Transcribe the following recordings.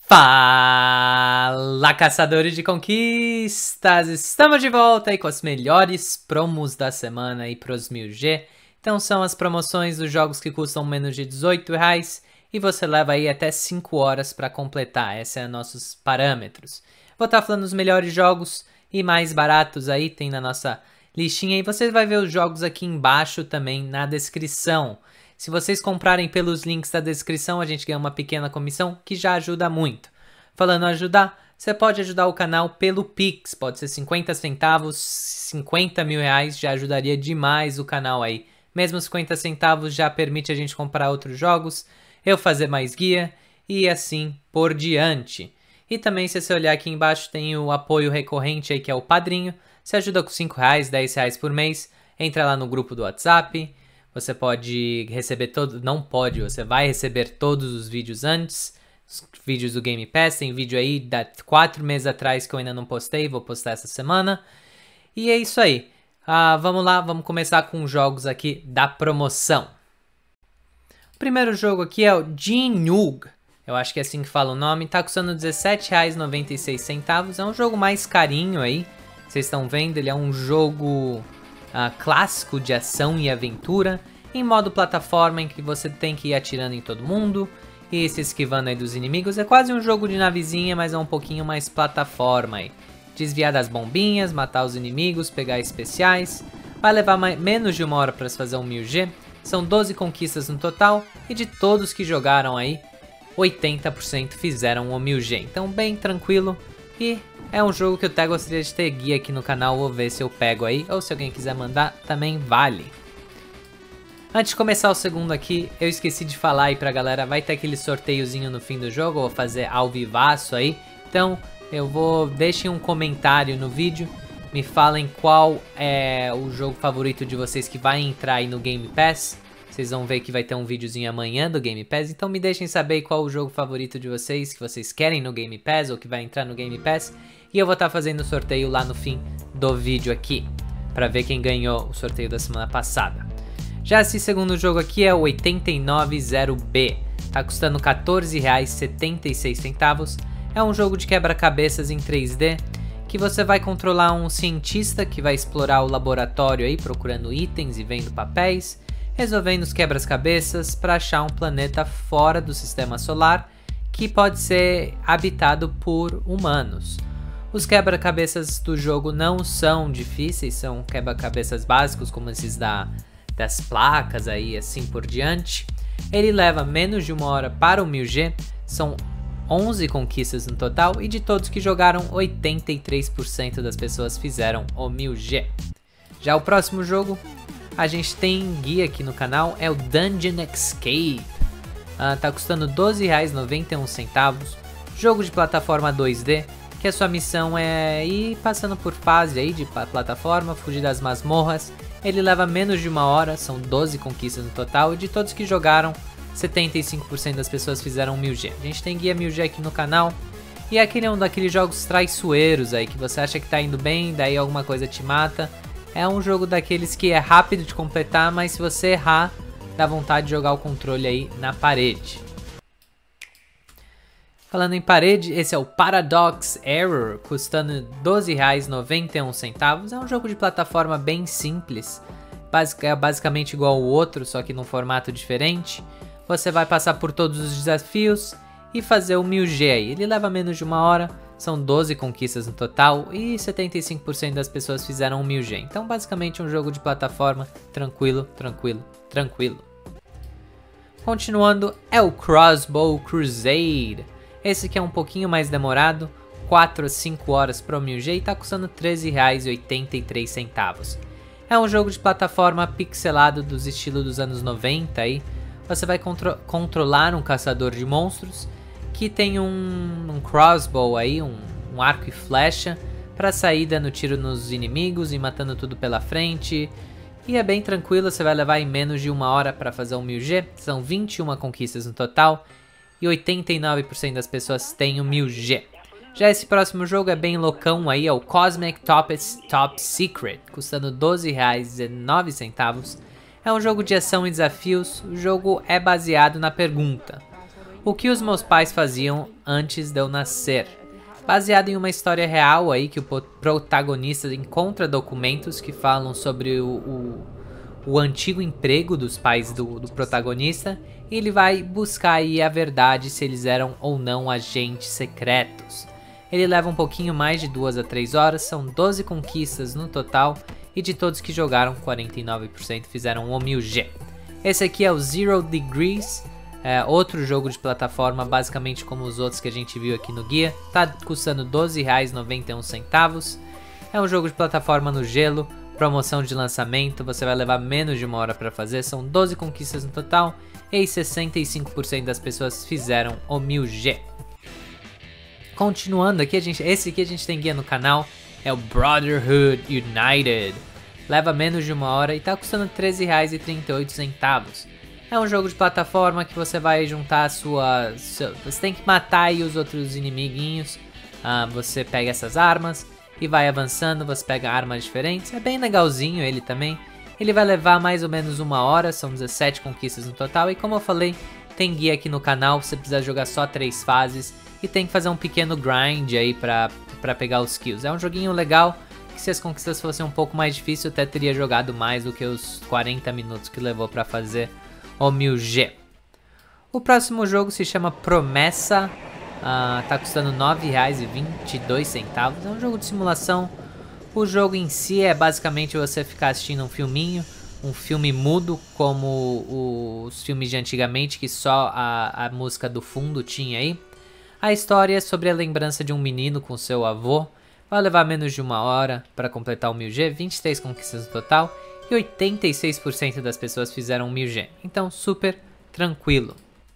Fala, caçadores de conquistas! Estamos de volta aí com as melhores promos da semana aí para os 1000G. Então são as promoções dos jogos que custam menos de R$18 e você leva aí até 5 horas para completar. Esses são nossos parâmetros. Vou estar falando dos melhores jogos e mais baratos aí, tem na nossa listinha. E você vai ver os jogos aqui embaixo também na descrição. Se vocês comprarem pelos links da descrição, a gente ganha uma pequena comissão que já ajuda muito. Falando em ajudar, você pode ajudar o canal pelo Pix. Pode ser 50 centavos, 50 mil reais, já ajudaria demais o canal aí. Mesmo 50 centavos já permite a gente comprar outros jogos, eu fazer mais guia e assim por diante. E também, se você olhar aqui embaixo, tem o apoio recorrente aí, que é o Padrinho. Você ajuda com R$5, R$10 por mês. Entra lá no grupo do WhatsApp. Você pode receber você vai receber todos os vídeos antes, os vídeos do Game Pass. Tem vídeo aí de 4 meses atrás que eu ainda não postei, vou postar essa semana. E é isso aí. Vamos lá, vamos começar com os jogos aqui da promoção. O primeiro jogo aqui é o Jinug. Eu acho que é assim que fala o nome. Tá custando R$17,96. É um jogo mais carinho aí. Vocês estão vendo, ele é um jogo clássico de ação e aventura, em modo plataforma, em que você tem que ir atirando em todo mundo e se esquivando aí dos inimigos. É quase um jogo de navezinha, mas é um pouquinho mais plataforma aí. Desviar das bombinhas, matar os inimigos, pegar especiais. Vai levar menos de 1 hora para fazer um 1000G. São 12 conquistas no total e de todos que jogaram aí, 80% fizeram o 1000G. Então bem tranquilo e é um jogo que eu até gostaria de ter guia aqui no canal, vou ver se eu pego aí, ou se alguém quiser mandar, também vale. Antes de começar o segundo aqui, eu esqueci de falar aí pra galera, vai ter aquele sorteiozinho no fim do jogo, eu vou fazer ao vivaço aí. Então, deixem um comentário no vídeo, me falem qual é o jogo favorito de vocês que vai entrar aí no Game Pass. Vocês vão ver que vai ter um videozinho amanhã do Game Pass, então me deixem saber qual o jogo favorito de vocês, que vocês querem no Game Pass ou que vai entrar no Game Pass. E eu vou estar fazendo o sorteio lá no fim do vídeo aqui, para ver quem ganhou o sorteio da semana passada. Já esse segundo jogo aqui é o 890B, tá custando R$14,76. É um jogo de quebra-cabeças em 3D, que você vai controlar um cientista que vai explorar o laboratório aí, procurando itens e vendo papéis, resolvendo os quebra-cabeças para achar um planeta fora do sistema solar que pode ser habitado por humanos. Os quebra-cabeças do jogo não são difíceis, são quebra-cabeças básicos como esses das placas aí, assim por diante. Ele leva menos de 1 hora para o 1000G, são 11 conquistas no total e de todos que jogaram, 83% das pessoas fizeram o 1000G. Já o próximo jogo, a gente tem guia aqui no canal, é o Dungeon Escape. Tá custando R$12,91. Jogo de plataforma 2D, que a sua missão é ir passando por fase aí de plataforma, fugir das masmorras. Ele leva menos de 1 hora, são 12 conquistas no total. E de todos que jogaram, 75% das pessoas fizeram 1000G. A gente tem guia 1000G aqui no canal. E aquele é um daqueles jogos traiçoeiros aí, que você acha que tá indo bem, daí alguma coisa te mata. É um jogo daqueles que é rápido de completar, mas se você errar, dá vontade de jogar o controle aí na parede. Falando em parede, esse é o Paradox Error, custando R$12,91. É um jogo de plataforma bem simples, é basicamente igual ao outro, só que num formato diferente. Você vai passar por todos os desafios e fazer o 1000G aí. Ele leva menos de 1 hora. São 12 conquistas no total e 75% das pessoas fizeram um 1000G. Então basicamente um jogo de plataforma tranquilo. Continuando é o Crossbow Crusade. Esse aqui é um pouquinho mais demorado, 4 a 5 horas para o 1000G e tá custando R$13,83. É um jogo de plataforma pixelado dos estilos dos anos 90 aí. Você vai controlar um caçador de monstros que tem um crossbow aí, um arco e flecha, para sair dando tiro nos inimigos e matando tudo pela frente. E é bem tranquilo, você vai levar em menos de 1 hora para fazer um 1000G. São 21 conquistas no total e 89% das pessoas têm o 1000G. Já esse próximo jogo é bem loucão aí, é o Cosmic Top Secret, custando R$12,19. É um jogo de ação e desafios. O jogo é baseado na pergunta: O que os meus pais faziam antes de eu nascer. Baseado em uma história real aí que o protagonista encontra documentos que falam sobre o antigo emprego dos pais do protagonista. E ele vai buscar aí a verdade se eles eram ou não agentes secretos. Ele leva um pouquinho mais de 2 a 3 horas, são 12 conquistas no total. E de todos que jogaram, 49% fizeram o 1000G. Esse aqui é o Zero Degrees. É outro jogo de plataforma, basicamente como os outros que a gente viu aqui no guia. Tá custando R$12,91. É um jogo de plataforma no gelo, promoção de lançamento. Você vai levar menos de 1 hora para fazer. São 12 conquistas no total e 65% das pessoas fizeram o 1000G. Continuando aqui, esse aqui a gente tem guia no canal. É o Brotherhood United. Leva menos de 1 hora e tá custando R$13,38. É um jogo de plataforma que você vai juntar você tem que matar aí os outros inimiguinhos. Você pega essas armas e vai avançando, você pega armas diferentes. É bem legalzinho ele também. Ele vai levar mais ou menos 1 hora, são 17 conquistas no total. E como eu falei, tem guia aqui no canal, você precisa jogar só 3 fases. E tem que fazer um pequeno grind aí pra pegar os kills. É um joguinho legal, que se as conquistas fossem um pouco mais difíceis, eu até teria jogado mais do que os 40 minutos que levou pra fazer o 1000G. O próximo jogo se chama Promessa, tá custando R$9,22. É um jogo de simulação. O jogo em si é basicamente você ficar assistindo um filminho, um filme mudo, como os filmes de antigamente, que só a música do fundo tinha aí. A história é sobre a lembrança de um menino com seu avô. Vai levar menos de 1 hora para completar o 1000G, 23 conquistas no total. E 86% das pessoas fizeram 1000G. Então, super tranquilo.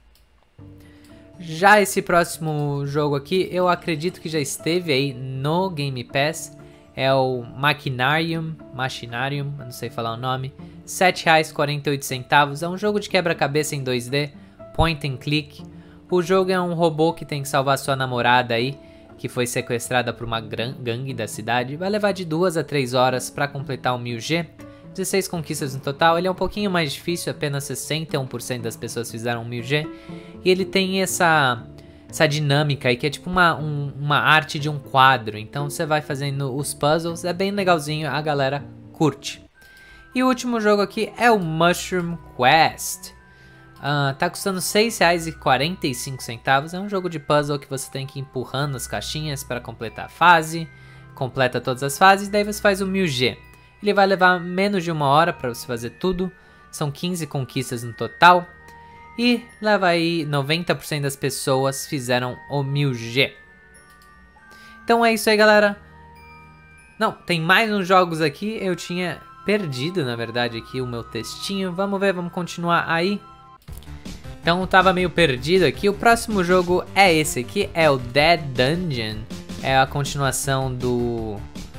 Já esse próximo jogo aqui, eu acredito que já esteve aí no Game Pass. É o Machinarium, eu não sei falar o nome. R$7,48. É um jogo de quebra-cabeça em 2D, point and click. O jogo é um robô que tem que salvar sua namorada aí, que foi sequestrada por uma gangue da cidade. Vai levar de 2 a 3 horas para completar o 1000G. 16 conquistas no total. Ele é um pouquinho mais difícil, apenas 61% das pessoas fizeram 1000G. E ele tem essa dinâmica aí, que é tipo uma arte de um quadro. Então você vai fazendo os puzzles, é bem legalzinho, a galera curte. E o último jogo aqui é o Mushroom Quest. Tá custando R$6,45. É um jogo de puzzle que você tem que ir empurrando as caixinhas para completar a fase. Completa todas as fases, daí você faz o 1000G. Ele vai levar menos de 1 hora para você fazer tudo. São 15 conquistas no total. E leva aí 90% das pessoas fizeram o 1000G. Então é isso aí, galera. Não, tem mais uns jogos aqui. Eu tinha perdido, na verdade, aqui o meu textinho. Vamos ver, vamos continuar aí. Então eu tava meio perdido aqui. O próximo jogo é esse aqui, é o Dead Dungeon. É a continuação do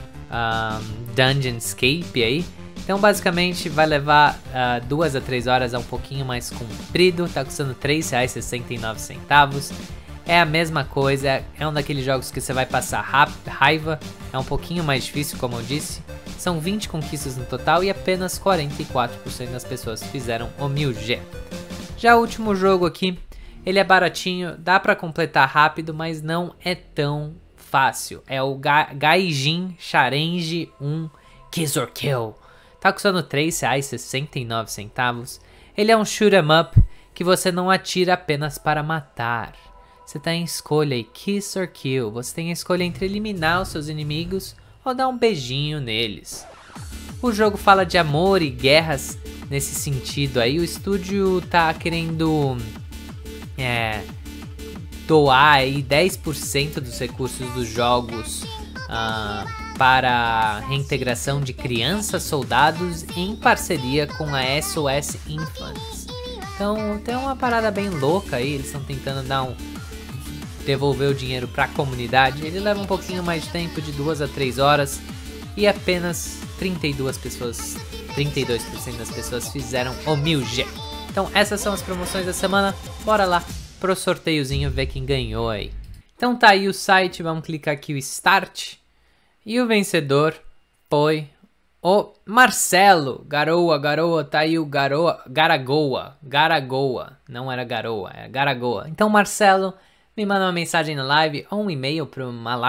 Dungeon Escape aí. Então basicamente vai levar 2 a 3 horas, é um pouquinho mais comprido. Tá custando R$3,69. É a mesma coisa, é um daqueles jogos que você vai passar raiva. É um pouquinho mais difícil, como eu disse. São 20 conquistas no total e apenas 44% das pessoas fizeram o 1000G. Já o último jogo aqui, ele é baratinho, dá pra completar rápido, mas não é tão fácil. É o Gaijin Challenge 1 Kiss or Kill. Tá custando R$3,69. Ele é um shoot 'em up que você não atira apenas para matar. Você tá em escolha aí, Kiss or Kill. Você tem a escolha entre eliminar os seus inimigos ou dar um beijinho neles. O jogo fala de amor e guerras nesse sentido aí. O estúdio tá querendo doar aí 10% dos recursos dos jogos para reintegração de crianças soldados em parceria com a SOS Infants. Então tem uma parada bem louca aí, eles estão tentando devolver o dinheiro para a comunidade. Ele leva um pouquinho mais de tempo, de 2 a 3 horas, e apenas 32% das pessoas fizeram o 1000G. Então essas são as promoções da semana. Bora lá pro sorteiozinho ver quem ganhou aí. Então tá aí o site, vamos clicar aqui o Start. E o vencedor foi O Marcelo, Garoa, tá aí o Garagoa, não era Garoa, é Garagoa. Então Marcelo, me manda uma mensagem na live ou um e-mail para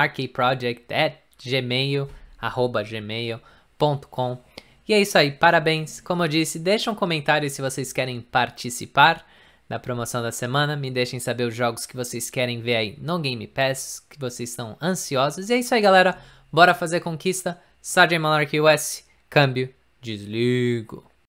malarkeyproject@gmail.com. E é isso aí, parabéns. Como eu disse, deixa um comentário se vocês querem participar da promoção da semana. Me deixem saber os jogos que vocês querem ver aí no Game Pass, que vocês estão ansiosos. E é isso aí, galera. Bora fazer conquista. Sergeant Monarch US, câmbio, desligo.